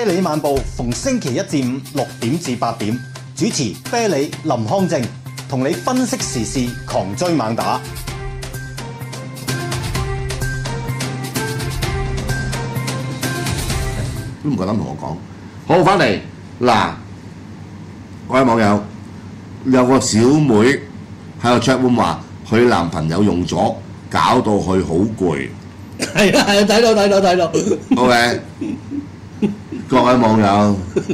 啤梨晚報逢星期一至五6點至8點，主持啤梨林康正，同你分析時事，狂追猛打。 都唔夠膽同我講。好，翻嚟嗱，各位網友有個小妹喺個 chat room 話，佢男朋友用咗，搞到佢好攰。 係啊係啊，睇到。 OK， 各位網友，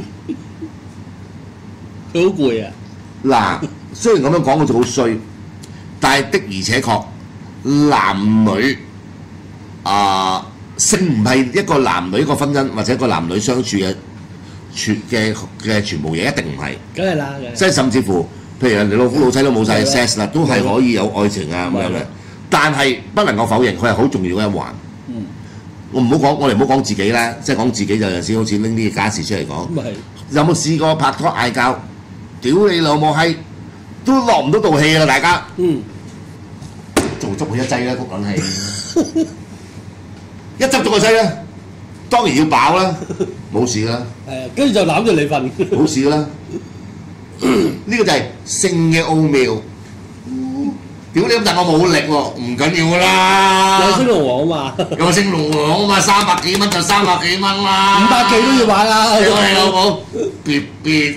佢好攰啊！ 嗱，雖然咁樣講好似好衰，但係的而且確，男女性唔係一個男女一個婚姻或者一個男女相處嘅全部嘢，一定唔係。 梗係啦， 即係甚至乎，譬如人哋老夫老妻都冇晒 sex 啦，都係可以有愛情啊咁樣嘅。但係不能夠否認，佢係好重要嘅一環。我哋唔好講自己啦，即係講自己就有陣時好似拎啲家事出嚟講。有冇試過拍拖嗌交？屌你老母閪，都落唔到道氣啦，大家。做足佢一劑啦，谷撚氣。一執咗個劑啦，當然要飽啦，冇事啦。 係啊，跟住就攬住你瞓。 冇事啦。呢個就係性嘅奧妙。屌你咁但我冇力喎，唔緊要噶啦。 有升龍王啊嘛， 有升龍王啊嘛，300幾蚊就300幾蚊啦 ，500幾都要買啦。 屌你老母！別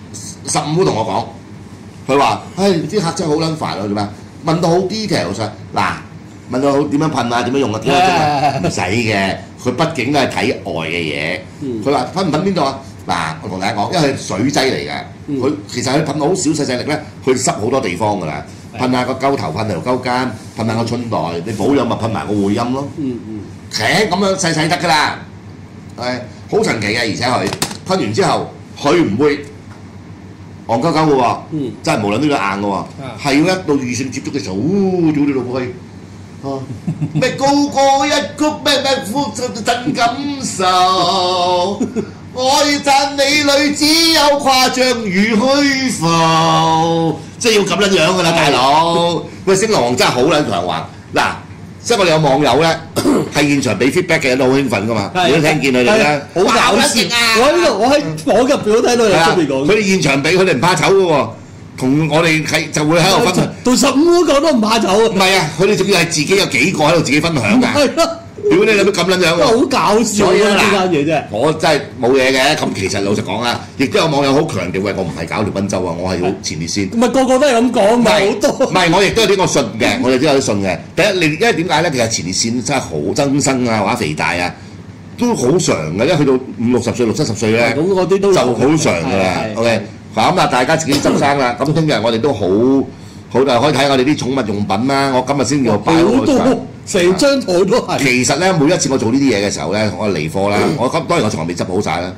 15都同我講，佢話：啲客真係好撚煩啊！做咩？問到好 detail 上，嗱，問到好點樣噴啊，點樣用啊？唔使嘅，佢畢竟都係體外嘅嘢。佢話噴唔噴邊度啊？嗱，我同大家講，因為係水劑嚟嘅，佢其實佢噴到好少細力咧，佢濕好多地方㗎啦。噴下個鳩頭，噴條鳩間，噴下個春袋，你保養咪噴埋個會陰咯。咁樣細得㗎啦，係好神奇嘅，而且佢噴完之後，佢唔會戇鳩鳩嘅喎，真係無論呢個硬嘅喎，係要一到預算接觸嘅時候，早啲落去。咩高歌一曲咩苦真感受，愛讚美女只有誇張與虛浮，即係要咁樣樣㗎啦，大佬。喂，星狼王真係好撚強橫嗱，即係我哋有網友咧係現場俾 feedback 嘅，都好興奮㗎嘛，你都聽見佢哋咧， 好搞笑啊！我喺房入邊都睇到有出邊講， 佢哋現場俾佢哋唔怕醜㗎喎。同我哋就會喺度分享， 到15嗰個都唔怕醜啊！ 唔係啊，佢哋仲要係自己有幾個喺度自己分享㗎。係咯，屌你有乜咁撚樣喎？ 好搞笑啊！呢間嘢真係。我真係冇嘢嘅，咁其實老實講啊，亦都有網友好強調喂，我唔係搞條賓州啊，我係要前列腺。 唔係個個都係咁講，唔係好多。唔係我亦都有啲我信嘅，我哋都有啲信嘅。第一，因為點解咧？其實前列腺真係好增生啊，或者肥大啊，都好常嘅。因為去到50、60歲、60、70歲咧，咁嗰啲都就好常㗎啦。OK。咁啊，大家自己執生啦。咁聽日我哋都好可以睇我哋啲寵物用品啦。我今日先要擺好多， 成張台都係。其實咧，每一次我做呢啲嘢嘅時候咧，我嚟貨啦。當然我從來未執好晒啦。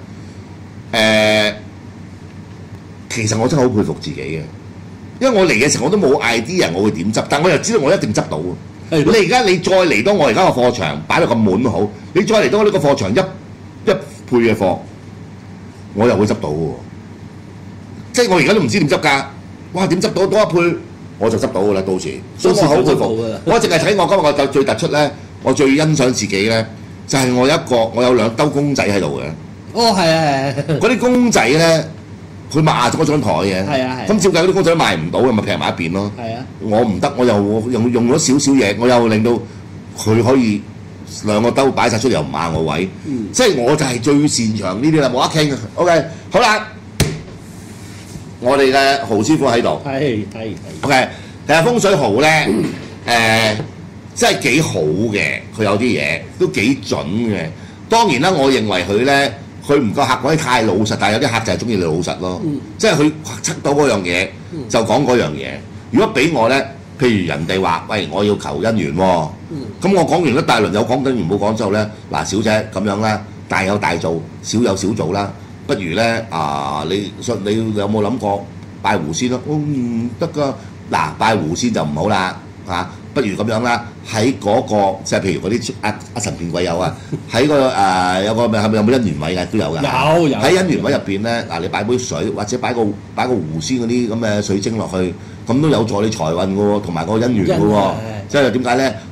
其實我真係好佩服自己嘅，因為我嚟嘅時候我都冇 idea 我會點執，但我又知道我一定執到。你而家你再嚟到我而家個貨場擺到咁滿都好，你再嚟到我呢個貨場一倍嘅貨，我又會執到嘅喎。即係我而家都唔知點執㗎，哇點執到多一倍我就執到㗎啦，到時。所以我好佩服。我淨係睇我今日我就最突出咧，我最欣賞自己咧，就係我有2兜公仔喺度嘅。 哦，係啊。 嗰啲公仔咧，佢賣咗嗰張台嘅。係啊係。咁照計嗰啲公仔都賣唔到，咪劈埋一邊咯。係啊。我唔得，我又用咗少少嘢，我又令到佢可以2個兜擺晒出嚟，又唔壓我位。即係我就係最擅長呢啲啦，冇得傾嘅。OK， 好啦。我哋嘅豪師傅喺度，係 OK。其實風水豪咧，真係幾好嘅，佢有啲嘢都幾準嘅。當然啦，我認為佢咧，佢唔夠客嗰啲太老實，但係有啲客就係中意你老實咯。即係佢測到嗰樣嘢，就講嗰樣嘢。如果俾我咧，譬如人哋話，喂，我要求姻緣喎，咁我講完一大輪有講姻緣冇講之後咧，嗱，小姐咁樣啦，大有大做，小有小做啦。不如咧你有冇諗過拜狐仙咯？唔得㗎，嗱，拜狐仙就唔好啦嚇。不如咁樣啦，喺嗰個即係譬如嗰啲阿神變鬼友啊，喺個有個係咪有冇姻緣位嘅都有㗎？有喺姻緣位入邊咧，嗱，你擺杯水或者擺個狐仙嗰啲咁嘅水晶落去，咁都有助你財運嘅喎，同埋個姻緣嘅喎。即係點解咧？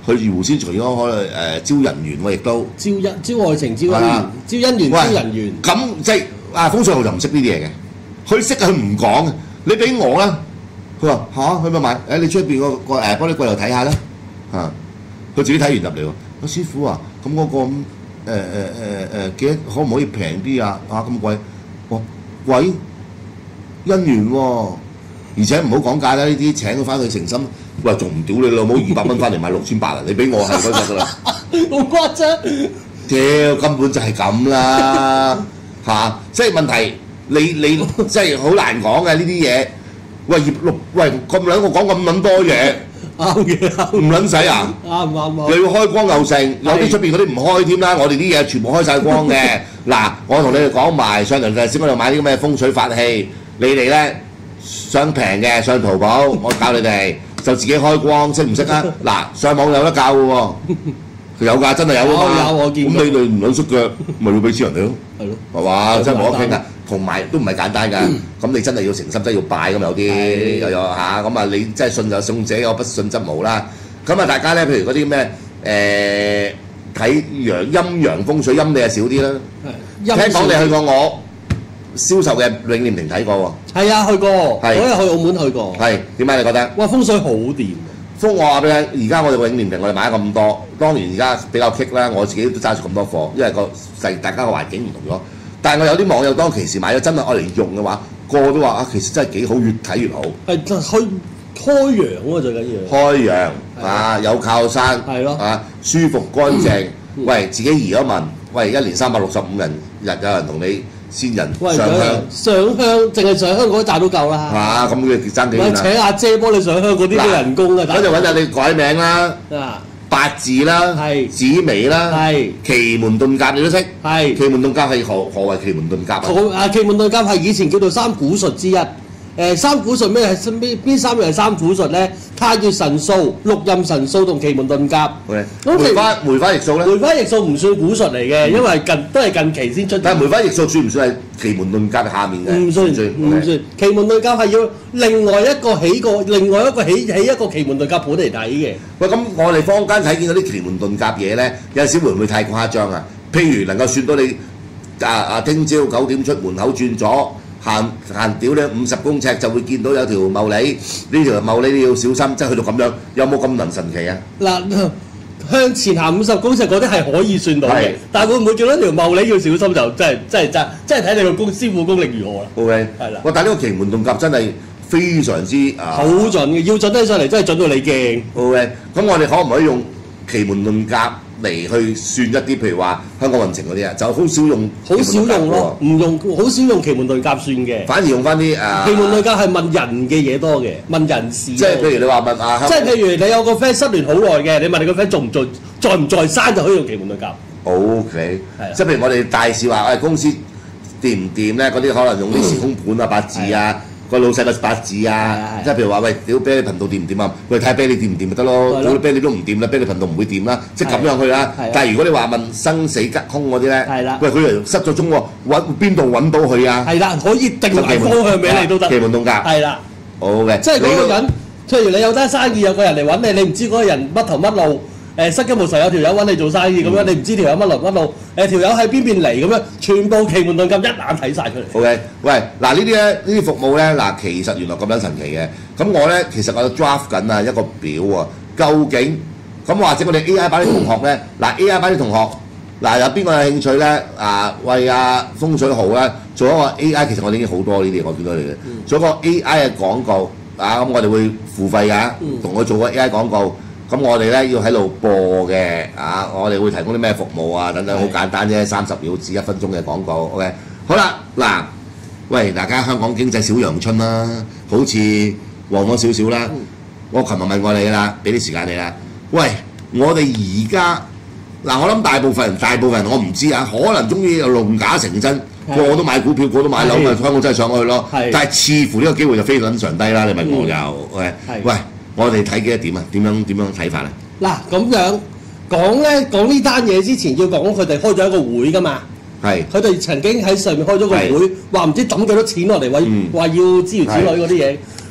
去魚湖先除咗開招人緣喎，亦都招愛情、招姻緣、招姻緣、招人緣。 咁即係風水號就唔識呢啲嘢嘅，佢識佢唔講嘅。你俾我啦，佢話嚇，去邊買？你出邊個幫你櫃頭睇下啦嚇。佢自己睇完入嚟喎，師傅啊，咁嗰個幾多可唔可以平啲啊？咁貴，貴姻緣喎，而且唔好講價啦，呢啲請佢翻去誠心，喂仲唔屌你老母200蚊翻嚟買6800啊？你俾我係嗰隻㗎啦， 好誇張！ 屌根本就係咁啦嚇，即係問題你即係好難講嘅呢啲嘢。喂咁兩個講咁撚多嘢。 啱嘅， 唔撚使啊！ 啱。 你要開光又成，有啲出邊嗰啲唔開添啦。我哋啲嘢全部開晒光嘅。嗱，我同你哋講埋上梁大師嗰度買啲咁嘅風水法器，你哋咧想平嘅上淘寶，我教你哋就自己開光，識唔識啊？嗱，上網有得教嘅喎，有㗎，真係有啊嘛。 有我見。 咁你哋唔撚識嘅，咪要俾錢人哋咯。 係咯。 係嘛？真係冇得傾㗎。同埋都唔係簡單㗎，咁你真係要誠心，真係要拜咁有啲又有嚇，咁你真係信就信者有，不信則無啦。咁大家咧，譬如嗰啲咩睇陰陽風水陰你係少啲啦。聽講你去過我銷售嘅永年亭睇過喎。 係啊，去過。嗰日去澳門去過。 係點解你覺得？ 哇，風水好掂。 我話俾你聽，而家我哋個永年亭我哋買咗咁多，當然而家比較棘啦，我自己都揸住咁多貨，因為大家個環境唔同咗。但係我有啲網友當其時買咗真係愛嚟用嘅話，個個都話其實真係幾好，越睇越好。係開陽喎，最緊要。 開陽有靠山， 係咯舒服乾淨。喂，自己移咗民，喂，1年365日有人同你先人上香。 上香淨係上香嗰一紮都夠啦。 咁嘅爭幾遠啊？ 請阿姐幫你上香嗰啲都人工嘅。 咁就揾下你改名啦。八字啦，紫微啦，奇門遁甲你都識。奇門遁甲係何謂奇門遁甲啊？ 奇門遁甲係以前叫做三古術之一。三古術咩係邊3樣係三古術咧？太乙神數、六壬神數同奇門遁甲。 梅花易數咧？ 梅花易數唔算古術嚟嘅，因為都係近期先出。 但係梅花易數算唔算係奇門遁甲下面嘅？ 唔算。奇門遁甲係要另外一個起一個奇門遁甲盤嚟睇嘅。 喂，咁我哋坊間睇見嗰啲奇門遁甲嘢咧，有陣時會唔會太誇張啊？譬如能夠算到你聽朝9點出門口轉左。行屌你50公尺就會見到有條茂利，呢條茂利你要小心，即係去到咁樣，有冇咁能神奇啊？ 嗱，向前行50公尺嗰啲係可以算到嘅，但係會唔會見到條茂利要小心就真係睇你個師傅功力如何啦。 OK， 係啦。 但係呢個奇門遁甲真係非常之好準嘅，要準得上嚟真係準到你驚。 OK，咁我哋可唔可以用奇門遁甲嚟去算一啲，譬如話香港運程嗰啲啊，就好少用咯，好少用奇門遁甲算嘅， 反而用翻啲奇門遁甲係問人嘅嘢多嘅，問人事。 即係譬如你話問即係譬如你有個 friend 失聯好耐嘅，你問你個 friend 在唔在生就可以用奇門遁甲。 OK，即係譬如我哋大事話公司掂唔掂咧，嗰啲可能用啲時空盤啊、八字啊。個老細個八字啊，即係譬如話喂，屌啤你頻道掂唔掂啊？喂，睇下啤你掂唔掂咪得咯，屌啤你都唔掂啦，啤你頻道唔會掂啦，即係咁樣去啦。但係如果你話問生死吉凶嗰啲咧，喂佢又失咗蹤喎，揾邊度揾到佢啊？係啦，可以定埋方向俾你都得。奇門遁甲。係啦。好嘅。即係嗰個人，譬如你有單生意，有個人嚟揾你，你唔知嗰個人乜頭乜路。失驚無神有條友揾你做生意咁樣，你唔知條友乜路，條友喺邊邊嚟咁樣，全部奇門遁甲一眼睇晒出嚟。OK， 喂，嗱呢啲服務咧，嗱其實原來咁樣神奇嘅。咁我咧其實我 draft 緊啊一個表啊，究竟咁或者我哋 AI 班啲同學咧，嗱 AI 班啲同學，嗱有邊個有興趣咧？為風水號咧做一個 AI， 其實我哋已經好多呢啲，我見到你嘅，做一個 AI 嘅廣告咁我哋會付費㗎，同佢做個 AI 廣告。咁我哋咧要喺度播嘅我哋會提供啲咩服務啊等等，好簡單啫，30秒至1分鐘嘅廣告 ，OK， 好啦，嗱，喂，大家香港經濟小陽春啦，好似旺咗少少啦。我琴日問過你啦，俾啲時間你啦。喂，我哋而家嗱，我諗大部分人我唔知可能終於有弄假成真，個個都買股票，個個都買樓，香港真係上去咯。但係似乎呢個機會就非常上低啦。你問我就，OK， 喂。我哋睇幾多點啊？點樣睇法啊？嗱，咁樣講呢單嘢之前，要講佢哋開咗一個會㗎嘛。係。佢哋曾經喺上面開咗個會，話唔知抌幾多錢落嚟，話要諸如此類嗰啲嘢。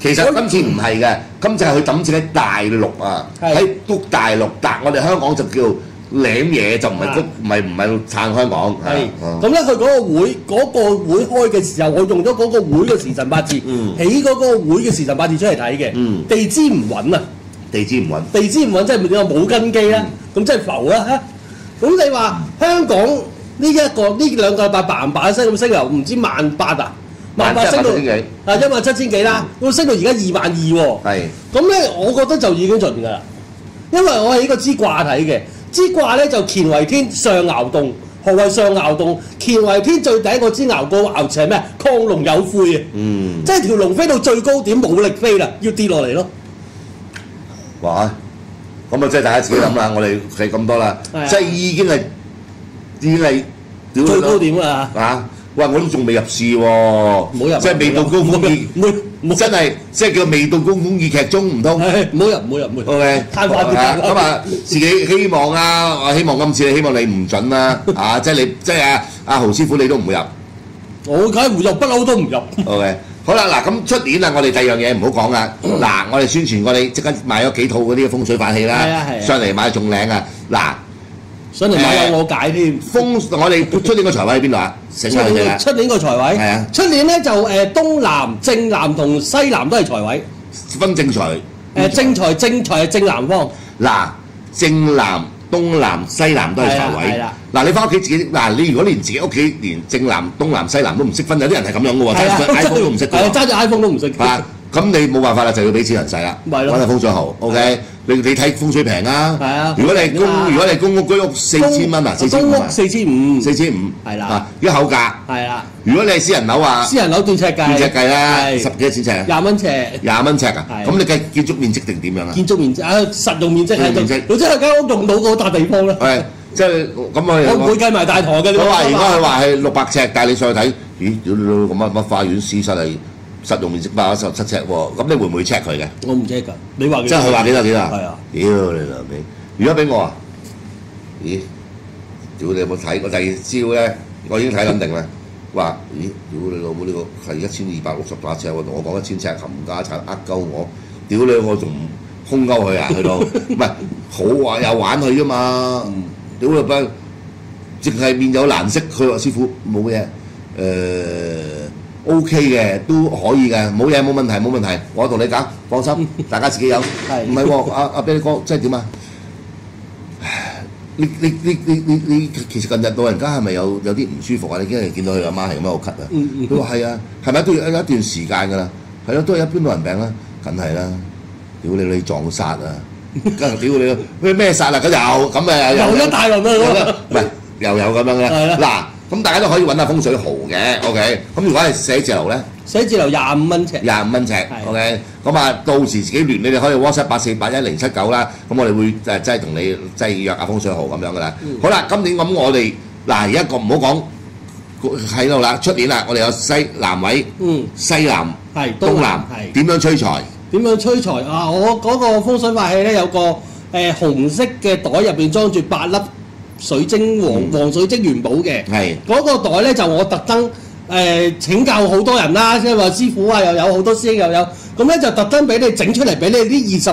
其實今次唔係嘅，今次係佢抌錢喺大陸啊，喺督大陸，但我哋香港就叫舐嘢，就唔係撐香港。 係咁咧，佢嗰個會開嘅時候，我用咗嗰個會嘅時辰八字，起嗰個會嘅時辰八字出嚟睇嘅，地支唔穩啊！ 地支唔穩， 即係點啊？冇根基啦，咁即係浮啦嚇。咁你話香港呢兩個禮拜嘭聲咁升由唔知18,000啊，18,000升到17,000幾啦，咁升到而家22,000喎。 係。 咁咧，我覺得就已經盡㗎啦，因為我係呢個支卦睇嘅，支卦咧就乾為天，上爻動。何謂上爻動？乾為天最頂個支爻個爻詞係咩？亢龍有悔啊！即係條龍飛到最高點冇力飛啦，要跌落嚟咯。 哇！咁啊，即係大家自己諗啦，我哋係咁多啦，即係已經係最高點啦嚇！喂，我都仲未入市喎，即係未到高峰期，真係即係叫未到高峰期劇中唔通？ 唔好入。 OK，咁啊，自己希望啊，希望今次希望你唔準啦，即係阿豪師傅你都唔會入。 我梗係唔入，不嬲都唔入。 OK。好啦，嗱咁出年啦，我哋第二樣嘢唔好講啦。嗱，我哋宣傳過你即刻買咗幾套嗰啲風水法器啦，上嚟買仲靚啊！嗱， 上嚟買有我解添。 我哋出年個財位喺邊度啊？醒下佢哋啦。 出年個財位係啊，出年咧就東南、正南同西南都係財位。 分正財。 正財係正南方。 嗱，正南、東南、西南都係財位。嗱，你翻屋企自己嗱，你如果連自己屋企連正南、東南、西南都唔識分，有啲人係咁樣嘅喎，揸住 iPhone 都唔識嘅。揸住 iPhone 都唔識。咁你冇辦法啦，就要俾錢人使啦。揾下風水豪 ，OK？你睇風水平啊。係啊。如果你公屋居屋4000蚊啊，4000蚊。4,500。係啦。一口價。係啦。如果你係私人樓啊。私人樓斷尺計啦。10幾多錢尺啊？20蚊尺。20蚊尺啊？咁你計建築面積定點樣啊？建築面積實用面積係。總之係間屋用到嗰笪地方啦。係。即係咁我唔會計埋大堂嘅。我話如果佢話係600尺，但係你上去睇，咦？屌你老咁乜花園私室係實用面積117尺喎，咁你會唔會 check 佢嘅？我唔 check 㗎。你話即係佢話幾多？係啊。屌你老味！如果俾我啊，咦？屌你有冇睇？我第二朝咧，我已經睇緊定啦。話咦？屌你老母呢個係1268尺喎，同我講1000尺冚家產呃鳩我，屌你我仲空鳩佢啊？去到唔係好話又玩佢啫嘛。屌你班，淨係面有難色，佢話師傅冇嘢，OK 嘅都可以嘅，冇嘢冇問題，我同你講，放心，大家自己有。唔係喎，阿啤哥，即係點啊？你其實近日老人家係咪有啲唔舒服啊？你今日見到佢阿媽係咁樣好咳啊？佢話係啊，係咪都要一段時間㗎啦？係咯，都係一般老人病啦，梗係啦。屌你撞殺啊！梗係屌你咩殺啊？咁又咁誒又一大輪啦，唔係又有咁樣嘅。嗱，咁大家都可以揾下風水豪嘅 ，OK。咁如果係寫字樓咧，寫字樓25蚊尺，25蚊尺 ，OK。咁啊，到時自己聯，你哋可以 WhatsApp 84811079啦。咁我哋會即係同你即係約下風水豪咁樣噶啦。好啦，今年咁我哋嗱而家唔好講喺度啦，出年啦，我哋有西南位，西南、東南，點樣催財？點樣催財啊？我嗰個風水法器咧有個紅色嘅袋入邊裝住8粒水晶黃水晶元寶嘅。係嗰個袋咧就我特登請教好多人啦，即係話師傅啊又有好多師兄又有，咁咧就特登俾你整出嚟俾你啲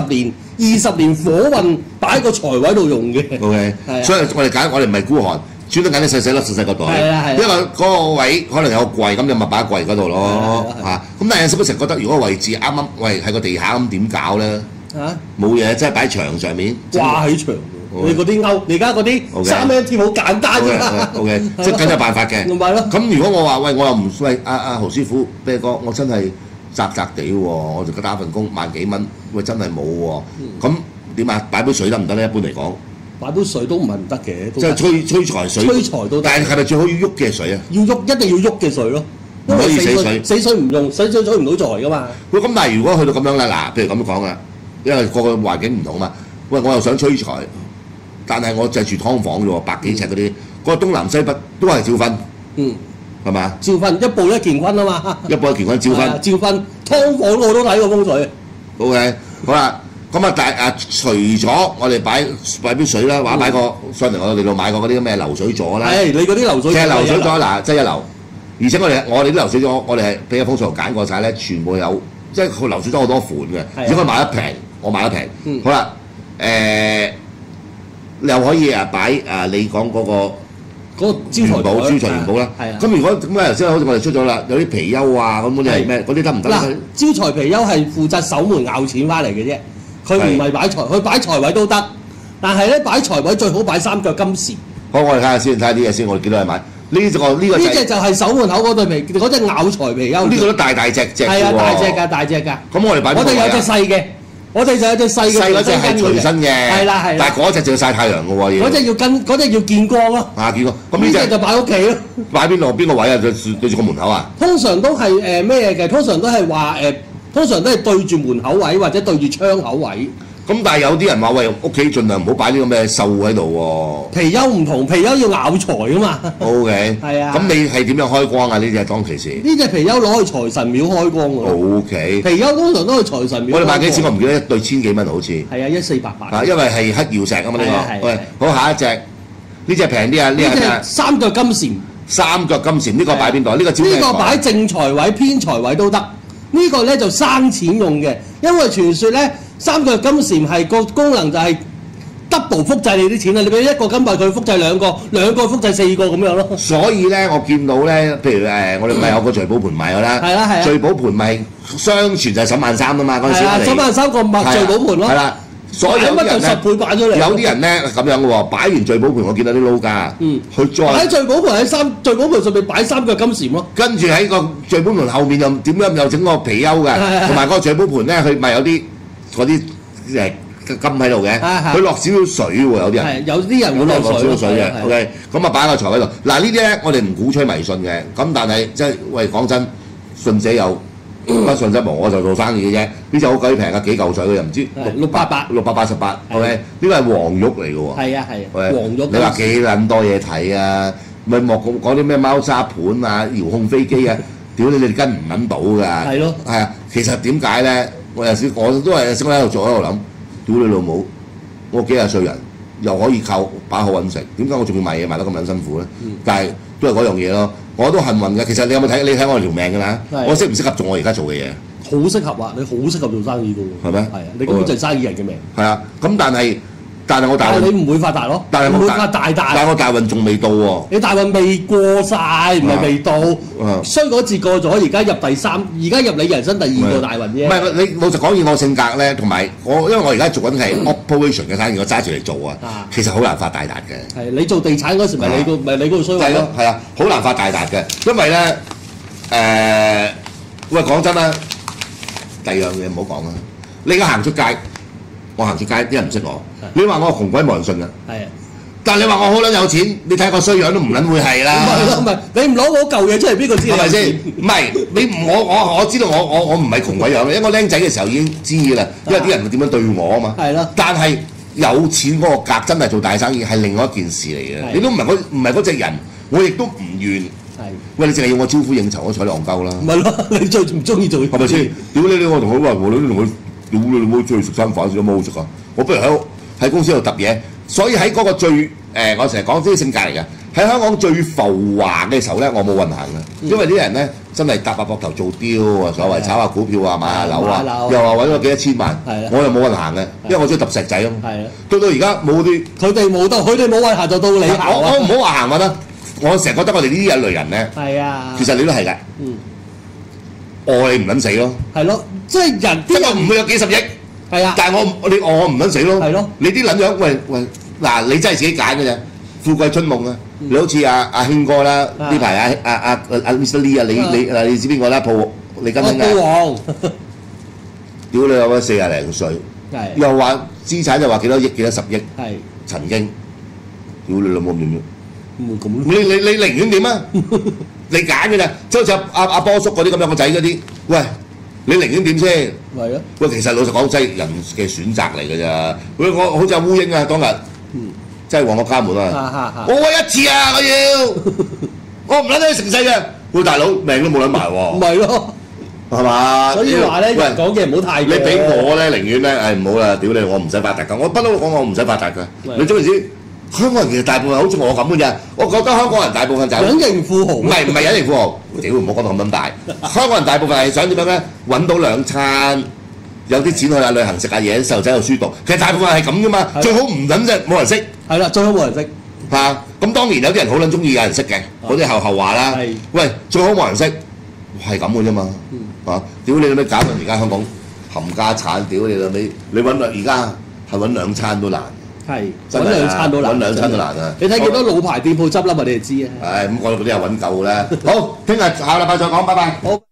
20年火運擺喺個財位度用嘅。OK，所以我哋揀我哋唔係孤寒。專登揀啲細粒細個袋，因為嗰個位可能有個櫃，咁你咪擺喺櫃嗰度咯嚇。咁但係有時成日覺得，如果位置啱啱喂喺個地下咁點搞咧？嚇冇嘢，即係擺喺牆上面掛喺牆。你嗰啲勾，你而家嗰啲3M貼好簡單㗎嘛。OK， 即係梗有辦法嘅。咪咯。咁如果我話喂，我又唔喂阿豪師傅，啤哥，我真係窄地喎，我就打份工萬幾蚊，喂真係冇喎。咁點啊？擺杯水得唔得咧？一般嚟講。擺杯水都唔係唔得嘅，即係催財水，催財都得。但係咪最好要喐嘅水啊？要喐，一定要喐嘅水咯。因為死水唔用，死水催唔到財噶嘛。喂，咁但係如果去到咁樣啦，嗱，譬如咁講啊，因為個環境唔同嘛。喂，我又想催財，但係我就住劏房啫喎，100幾尺嗰啲，嗰個東南西北都係照分。係嘛？照分一步一乾坤啊嘛。一步一乾坤照分。照分劏房我都睇過風水。OK，好啦。咁啊，除咗我哋擺杯水啦，或者擺個上嚟我哋度買過嗰啲咩流水座啦。係，你嗰啲流水座。其實流水座嗱，即係一流，而且我哋啲流水座，我哋係俾個風水佬揀過晒咧，全部有即係佢流傳咗好多款嘅，而且佢賣得平，我賣得平。好啦，你又可以擺你講嗰個元寶招財元寶啦。咁如果咁頭先好似我哋出咗啦，有啲貔貅啊咁嗰啲係咩？嗰啲得唔得？ 嗱，招財貔貅係負責守門咬錢翻嚟嘅啫，佢唔係擺財，佢擺財位都得，但係咧擺財位最好擺三腳金蟬。 好，我哋睇下先，睇下啲嘢先，我哋幾多人買？呢隻就係守門口嗰對貔，嗰隻咬財貔貅。 呢個都大隻隻喎。 係啊，大隻㗎。 咁我哋擺邊個位啊？ 我哋有隻細嘅。我哋就有隻細嘅， 細嗰隻係隨身嘅， 係啦。 但係嗰隻就要曬太陽嘅喎， 嗰隻要見光咯。 見光。咁呢隻就擺屋企咯。 擺邊個位啊？對住個門口啊？ 通常都係咩嘅？通常都係話通常都係對住門口位或者對住窗口位。 咁但係有啲人話喂，屋企盡量唔好擺呢個咩獸喺度喎。 貔貅唔同，貔貅要咬財㗎嘛。 OK。係啊。咁你係點樣開光啊？呢隻當其時。呢隻貔貅攞去財神廟開光㗎。 OK。 貔貅通常都去財神廟。 我哋買幾錢？我唔記得，一對千幾蚊好似。 係啊，1488。 因為係黑曜石啊嘛呢個。喂，好下一隻，呢隻平啲啊？呢隻三腳金蟬。 三腳金蟬呢個擺邊度？呢個擺正財位、偏財位都得。呢個咧就生錢用嘅，因為傳說咧。三腳金蟬係個功能就係 double 複製你啲錢啊！你俾一個金幣佢複製兩個複製4個咁樣咯。所以咧，我見到咧，譬如我哋咪有個聚寶盆賣咗啦。係啦。聚寶盆咪相傳就係沈萬三啊嘛，嗰陣時我哋。沈萬三個墨聚寶盆咯。係啦。所以有啲人10倍擺咗嚟。有啲人咧咁樣嘅喎，擺完聚寶盆，我見到啲撈家。佢再喺聚寶盆聚寶盆上面擺三腳金蟬咯。跟住喺個聚寶盆後面又點樣又整個貔貅嘅，同埋個聚寶盆咧，佢咪有啲。嗰啲金喺度嘅，佢落少少水喎，有啲人。有啲人會落少少水嘅。OK，咁啊擺個財喺度。嗱呢啲咧，我哋唔鼓吹迷信嘅。咁但係即係喂講真，信者有，不信則無。我就做生意嘅啫。呢隻好鬼平啊，幾嚿水嘅又唔知688。OK，呢個係黃玉嚟嘅喎。係啊。黃玉。你話幾撚多嘢睇啊？咪莫講啲咩貓砂盤啊、遙控飛機啊，屌你哋跟唔撚到㗎。係咯。係啊，其實點解咧？我有時我都係有時喺度做喺度諗，屌你老母！我幾廿歲人又可以靠把口揾食，點解我仲要賣嘢賣得咁撚辛苦咧？但係都係嗰樣嘢咯。我都幸運嘅。其實你有冇睇？你睇我條命㗎啦。我適唔適合做我而家做嘅嘢？好適合啊！你好適合做生意㗎喎。係咩？係啊，你根本就係生意人嘅命。係啊，咁但係我大運，你唔會發達咯。但係我發大，但係我大運仲未到喎。你大運未過晒，唔係未到。衰嗰節過咗，而家入第3，而家入你人生第2個大運啫。唔係你老實講，以我性格咧，同埋因為我而家做緊係 operation 嘅生意，我揸住嚟做啊。其實好難發大達嘅。係你做地產嗰時，咪你嗰個衰運咯。係啊，好難發大達嘅，因為咧喂講真啦，第二樣嘢唔好講啦。你而家行出街。我行出街，啲人唔識我。你話我窮鬼冇人信㗎。係啊。但係你話我好撚有錢，你睇個衰樣都唔撚會係啦。唔係，你唔攞我嚿嘢出嚟，邊個知你？係咪先？唔係，你我知道我唔係窮鬼樣嘅，因為我僆仔嘅時候已經知㗎啦。因為啲人點樣對我啊嘛。係咯。但係有錢嗰個格真係做大生意係另外一件事嚟嘅。你都唔係嗰隻人，我亦都唔願。係。喂，你淨係要我招呼應酬，我睬你戇鳩啦。唔係咯，你最唔中意做係咪先？屌你！我同佢話，我都同佢。屌你老母出去食餐飯先，有乜好食啊？我不如喺公司度揼嘢，所以喺嗰個最我成日講啲性格嚟嘅，喺香港最浮華嘅時候咧，我冇運行嘅，因為啲人咧真係搭下膊頭做雕啊，所謂炒下股票啊，買下樓啊，又話揾咗幾多千萬，我又冇運行嘅，因為我中意揼石仔咯。到而家冇啲，佢哋冇運行就到你行。我唔好話行啦，我成日覺得我哋呢啲一類人咧，其實你都係嘅。餓你唔撚死咯，係咯，即係人啲人唔會有幾十億，係啊，但係你餓我唔撚死咯，係咯，你啲撚樣喂嗱，你真係自己揀嘅啫，富貴春夢啊，你好似阿興哥啦，呢排阿 Mr. Lee 啊，你知邊個啦？你跟緊啊？王，屌你有乜40零歲，又話資產又話幾多億幾多10億，係曾經，屌你老母點樣？你寧願點啊？你揀嘅咋，即係好似阿波叔嗰啲咁樣個仔嗰啲，喂，你寧願點先？係啊。喂，其實老實講，真係人嘅選擇嚟嘅咋。我好似阿烏蠅啊，當日，真係旺角家門啊！我一次啊，我要，我唔撚得成世嘅。喂，大佬命都冇撚埋喎。唔係咯，係嘛？所以話咧，人講嘅唔好太過。你俾我咧，寧願咧，唔好啦，屌你，我唔使發達㗎。我不嬲講我唔使發達㗎。你總言之， 香港人其實大部分好似我咁嘅啫，我覺得香港人大部分就係隱形富豪， 唔係隱形富豪，屌唔好講到咁大。香港人大部分係想點樣咧？揾到兩餐，有啲錢去下旅行食下嘢，細路仔有書讀。其實大部分係咁噶嘛，最好唔撚啫，冇人識。係啦，最好冇人識。嚇，咁當然有啲人好撚中意有人識嘅，嗰啲後話啦。喂，最好冇人識，係咁嘅啫嘛。嚇，屌你老味搞到而家香港冚家產，屌你老味，你揾而家係揾兩餐都難。係揾兩餐都難，揾兩餐都難啊！你睇幾多老牌店鋪執笠啊？你哋知啊？咁我嗰啲係揾夠啦。好，聽日下禮拜再講，拜拜。好。